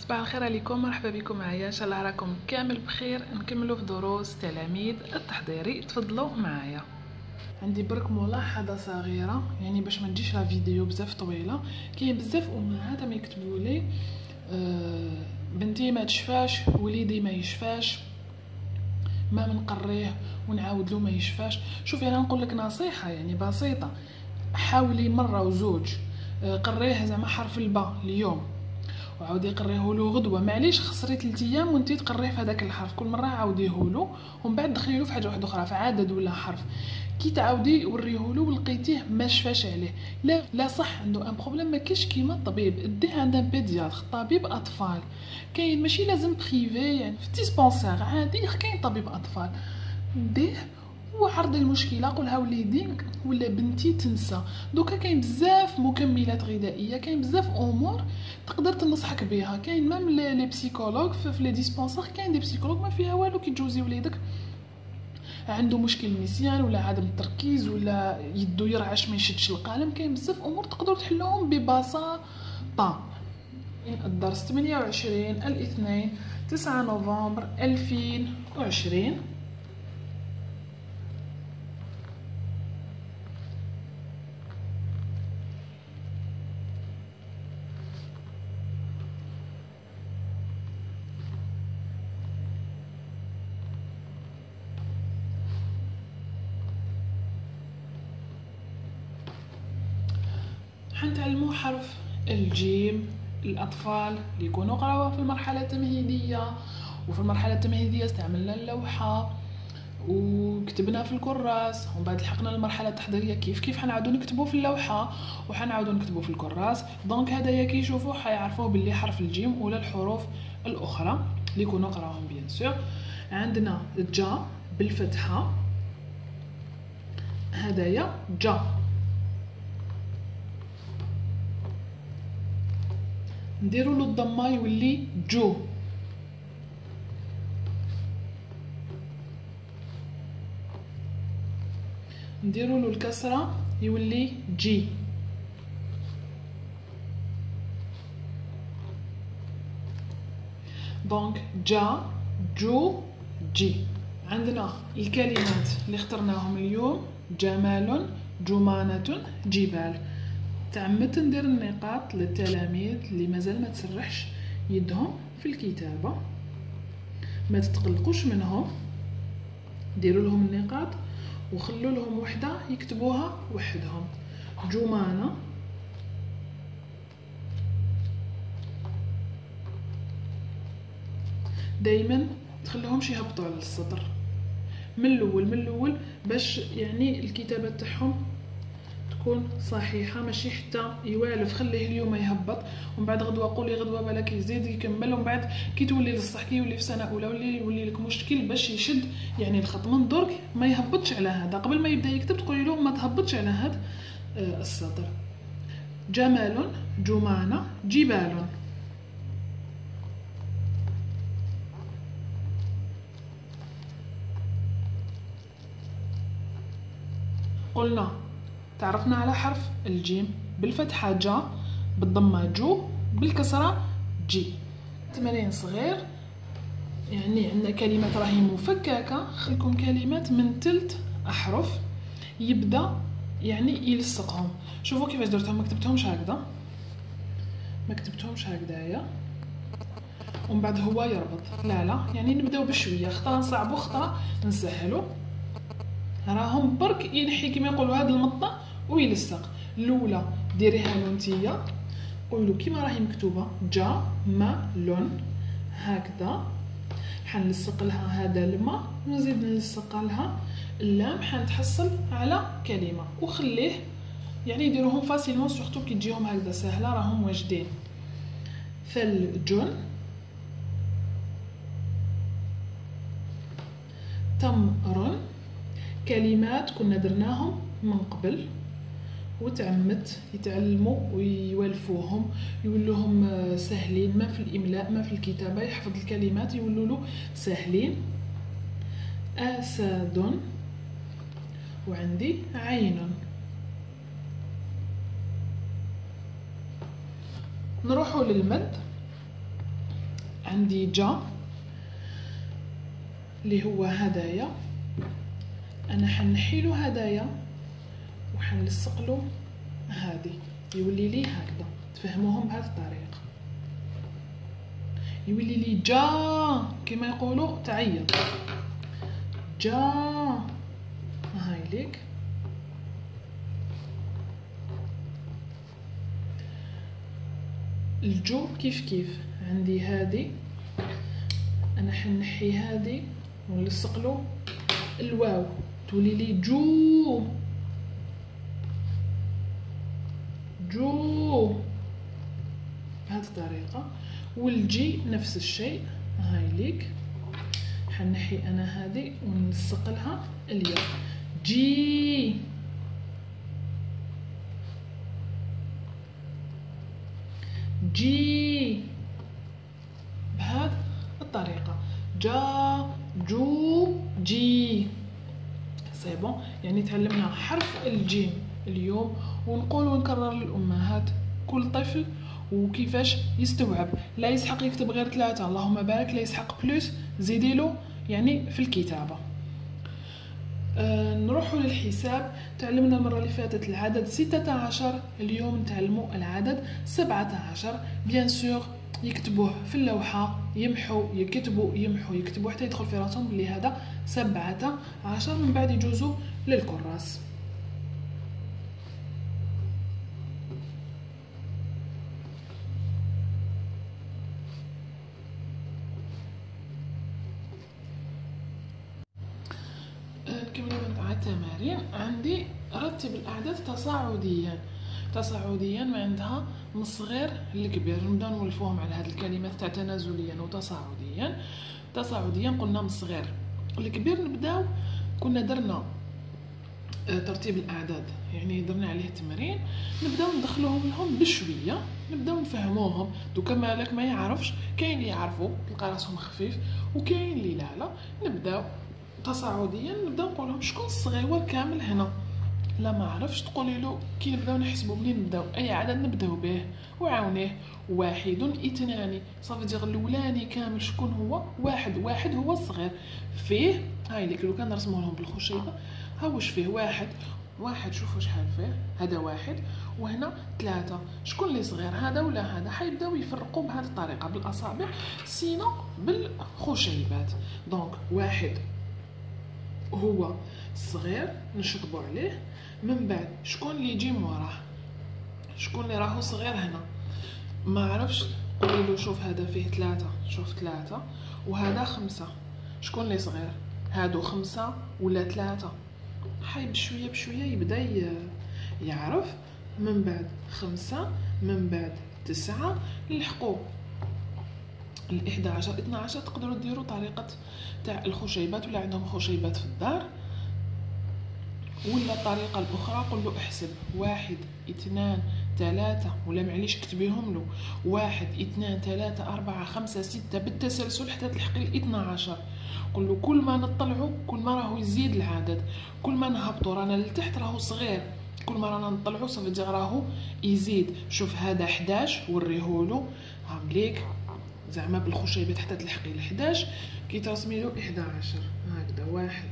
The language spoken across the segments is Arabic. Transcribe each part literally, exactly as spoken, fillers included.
صباح الخير عليكم، مرحبا بكم معايا. ان شاء الله راكم كامل بخير. نكملوا في دروس تلاميذ التحضيري، تفضلوا معايا. عندي برك ملاحظه صغيره، يعني باش ما تجيش لا فيديو بزاف طويله. كاين بزاف امهات ما يكتبوا لي آه بنتي ما تشفاش، وليدي ما يشفاش، ما منقريه ونعاود له ما يشفاش. شوفي انا نقول لك نصيحه يعني بسيطه، حاولي مره وزوج آه قريه زعما حرف الباء اليوم وعاودي قريه له غدوه، معليش خسري ثلاث ايام وانتي تقريه في هذاك الحرف، كل مره عاوديه له ومن بعد دخلي له في حاجه واحده اخرى في عدد ولا حرف. كي تعاودي وريه له ولقيتيه ما شفاش عليه، لا لا صح عنده ان بروبليم، ما كاينش كيما الطبيب، ديه عند بيدياتر طبيب اطفال. كاين ماشي لازم بريفي، يعني في ديسبونسير عادي كاين طبيب اطفال، ديه وعرضي المشكله، قولها وليدي ولا بنتي تنسى. دوكا كاين بزاف مكملات غذائيه، كاين بزاف امور تقدر تنصحك بها. كاين ميم لي بسيكولوج في لي ديسبونسير، كاين دي بسيكولوج ما فيها والو كي تجوزي وليدك عنده مشكل نسيان ولا عدم التركيز ولا يدو يرعش ما يشدش القلم. كاين بزاف امور تقدروا تحلوهم ببساطه. الدرس ثمانية وعشرين الاثنين تسعة نوفمبر ألفين وعشرين. حنتعلمو حرف الجيم. الأطفال اللي يكونوا قراوه في المرحلة التمهيدية، وفي المرحلة التمهيدية استعملنا اللوحة وكتبنا في الكراس، ومن بعد لحقنا المرحلة التحضيرية كيف كيف حنعاودو نكتبو في اللوحة وحنعاودو نكتبو في الكراس. دونك هدايا كي يشوفوه حيعرفوه باللي حرف الجيم ولا الحروف الأخرى اللي يكونوا قراوهم بيان سور. عندنا جا بالفتحة، هدايا جا. نديرو له الضمه يولي جو، نديرو له الكسره يولي جي. دونك جا جو جي. عندنا الكلمات اللي اخترناهم اليوم: جمال، جمانة، جبال. تعمدت ندير النقاط للتلاميذ اللي مازال ما تسرحش يدهم في الكتابه، ما تتقلقوش منهم، ديروا لهم النقاط وخلوا لهم وحده يكتبوها وحدهم. جمانه، دائما تخليهمش يهبطوا على السطر من الاول من الاول باش يعني الكتابه تاعهم تكون صحيحه، ماشي حتى يوالف خليه اليوم يهبط ومن بعد غدوه قولي غدوه بالك يزيد يكمل، ومن بعد كي تولي للصح كي يولي في سنه اولى ولي يولي لك مشكل باش يشد يعني الخط من درك ما يهبطش على هذا. قبل ما يبدا يكتب تقولي له ما تهبطش على هذا السطر. جمال، جمانه، جبال. قلنا تعرفنا على حرف الجيم بالفتحة جا، بالضمة جو، بالكسرة جي. تمارين صغير، يعني عندنا كلمات راهي مفككة، خلكم كلمات من ثلاث أحرف يبدأ يعني يلصقهم. شوفوا كيفاش درتهم، ما كتبتهمش هكذا، ما كتبتهمش هكذايا ومن بعد هو يربط، لا لا، يعني نبداو بشويه، خطره نصعبو خطره نسهلو. راهم برك ينحي كيما يقولوا هاد المطه ويلصق. الاولى ديريها له نتيا، قولوا كيما راهي مكتوبه جا ما لون هكذا، حنلصق لها هذا الماء ونزيد نلصق لها اللام، حنتحصل على كلمه. وخليه يعني يديروهم فاسيلمون، سورتو كي تجيهم هكذا سهله راهم واجدين. ثلج، تمر. كلمات كنا درناهم من قبل وتعمدت يتعلموا ويولفوهم يولوهم سهلين، ما في الاملاء ما في الكتابه، يحفظ الكلمات يولوا له سهلين. اسد، وعندي عين. نروحوا للمد. عندي جا اللي هو هدايا، انا حنحيلو هدايا وحنلصق له هادي يولي لي هكذا. تفهموهم بهذه الطريقه، يولي لي جا كما يقولوا تعيط جا. هاي ليك الجو كيف كيف. عندي هادي انا حنحي هادي ونلصق له الواو تولي لي جو جو بهذه الطريقه. والجي نفس الشيء. هاي ليك حنحي انا هادي ونلصق لها الياء جي. جي بهذه الطريقه جا جو جي. سي بون، يعني تعلمنا حرف الجيم اليوم، ونقول ونكرر للامهات كل طفل وكيفاش يستوعب. لا يسحق يكتب غير ثلاثة اللهم بارك، لا يسحق بلوس زيدي له يعني في الكتابه. أه نروحوا للحساب. تعلمنا المره اللي فاتت العدد ستة عشر، اليوم نتعلموا العدد سبعة عشر. بيان سور يكتبوه في اللوحه، يمحوا يكتبوا يمحوا يكتبوا حتى يدخل في راسهم بلي هذا سبعة عشر، من بعد يجوزوا للكراس. نكملوا مع التمارين. عندي رتب الاعداد تصاعديا. تصاعديا معناتها من الصغير للكبير. نبداو نولفوهم على هذه الكلمات تاع تنازليا وتصاعديا. تصاعديا قلنا من الصغير للكبير. نبداو كنا درنا ترتيب الاعداد يعني درنا عليه التمرين، نبداو ندخلوهم لهم بشويه، نبداو نفهموهم. دوكا مالك ما يعرفش، كاين اللي يعرفوا تلقى راسهم خفيف وكاين اللي لا لا. نبداو تصاعديا، نبداو نقول لهم شكون الصغيور كامل هنا. لا ما عرفش تقولي له كي نبداو نحسبوا منين نبداو اي عدد نبداو به وعاونيه. واحد اثنان صافي دير الاولاني كامل شكون هو؟ واحد. واحد هو الصغير فيه. هاي ليك لو كان نرسموا لهم بالخشيبه ها واش فيه واحد. واحد شوفوا شحال فيه، هذا واحد وهنا ثلاثة. شكون اللي صغير هذا ولا هذا؟ حيبداو يفرقوا بهذه الطريقه بالاصابع سينا بالخشيبات. دونك واحد هو الصغير نشطبوا عليه، من بعد شكون اللي يجي موراه؟ شكون اللي راهو صغير هنا؟ ما عرفش قولي له شوف هذا فيه ثلاثة، شوف ثلاثة وهذا خمسة. شكون اللي صغير؟ هادو خمسة ولا ثلاثة؟ حي بشويه بشويه يبدا يعرف. من بعد خمسة، من بعد تسعة، نلحقوا الإحدى عشر اثنا عشر. تقدروا ديروا طريقه تاع الخشيبات ولا عندهم خشيبات في الدار، ولا الطريقه الاخرى قول له احسب واحد اثنان ثلاثة، ولا معليش كتبيهم له واحد اثنان ثلاثة أربعة خمسة ستة بالتسلسل حتى تلحقي الاثنى عشر. قول له كل ما نطلعوا كل ما راهو يزيد العدد، كل ما نهبطوا رانا لتحت راهو صغير، كل ما رانا نطلعوا صافي دير راهو يزيد. شوف هذا احداش وريهولو هامليك زعما بالخشيبات حتى تلحقي ل احداش. كي ترسمي له احدى عشر هكذا واحد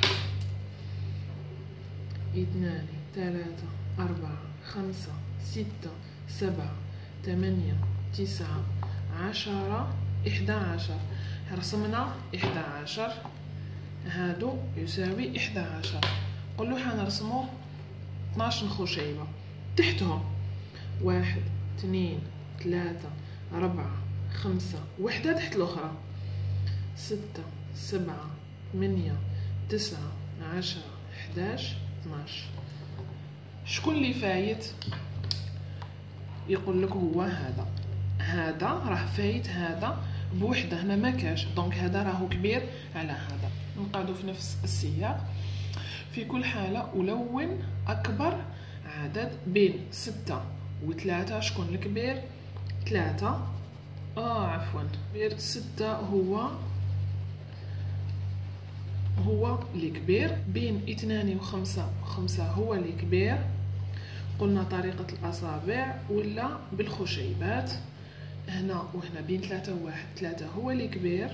اثنان ثلاثة أربعة خمسة ستة سبعة ثمانية تسعة عشرة إحدى عشر. رسمنا إحدى عشر، هادو يساوي إحدى عشر. قل له حنرسمو اثناش خشيبة تحتهم، واحد اثنين ثلاثة أربعة خمسة، وحدة تحت الأخرى، ستة سبعة ثمانية تسعة عشرة إحداش اثناش. شكون اللي فايت؟ يقول لك هو هذا. هذا راه فايت هذا بوحده، هنا ما كاش، دونك هذا راهو كبير على هذا. نقعدوا في نفس السياق. في كل حاله ألون اكبر عدد بين ستة وثلاثة. شكون الكبير؟ ثلاثة. اه عفوا غير ستة هو هو الكبير. بين اثنان وخمسة، خمسة هو الكبير. قلنا طريقة الأصابع ولا بالخشيبات. هنا وهنا بين ثلاثة وواحد، ثلاثة هو اللي كبير،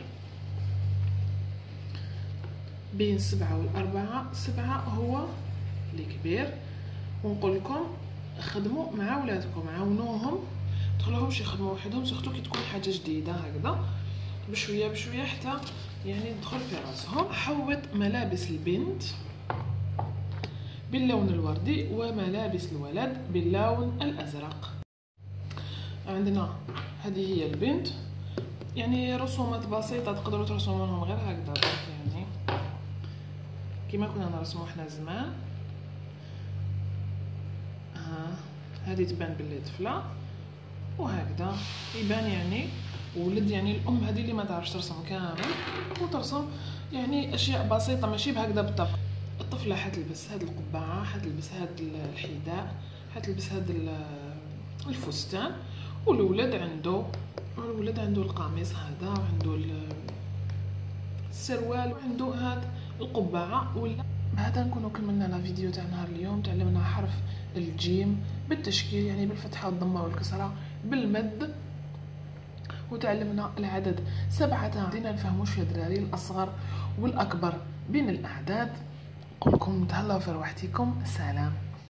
بين سبعة والأربعة سبعة هو اللي كبير. ونقول لكم خدموا مع ولادكم، عاونوهم تخلوهمش يخدموا وحدهم، سورتو كي تكون حاجه جديده هكذا، بشويه بشويه حتى يعني تدخل في راسهم. حوط ملابس البنت باللون الوردي وملابس الولد باللون الازرق. عندنا هذه هي البنت، يعني رسومات بسيطه تقدروا ترسموا لهم غير هكذا يعني كما كنا نرسموا حنا زمان. ها هذه تبان باللي طفله، وهكذا يبان يعني ولد، يعني الام هذه اللي ما تعرفش ترسم كامل وترسم يعني اشياء بسيطه ماشي بهكذا بالطبع. الطفله حتلبس هذه القبعه، حتلبس هذا الحذاء، حتلبس هذا الفستان، والولد عنده الولد عنده القميص هذا، وعنده السروال، وعنده هذا القبعه. ولا بهذا نكونوا كملنا لا فيديو تاع نهار اليوم. تعلمنا حرف الجيم بالتشكيل، يعني بالفتحه والضمه والكسره بالمد، وتعلمنا العدد سبعة. بدينا نفهموا شويه دراري الاصغر والاكبر بين الاعداد. نقول لكم تهلاو في روحتكم، سلام.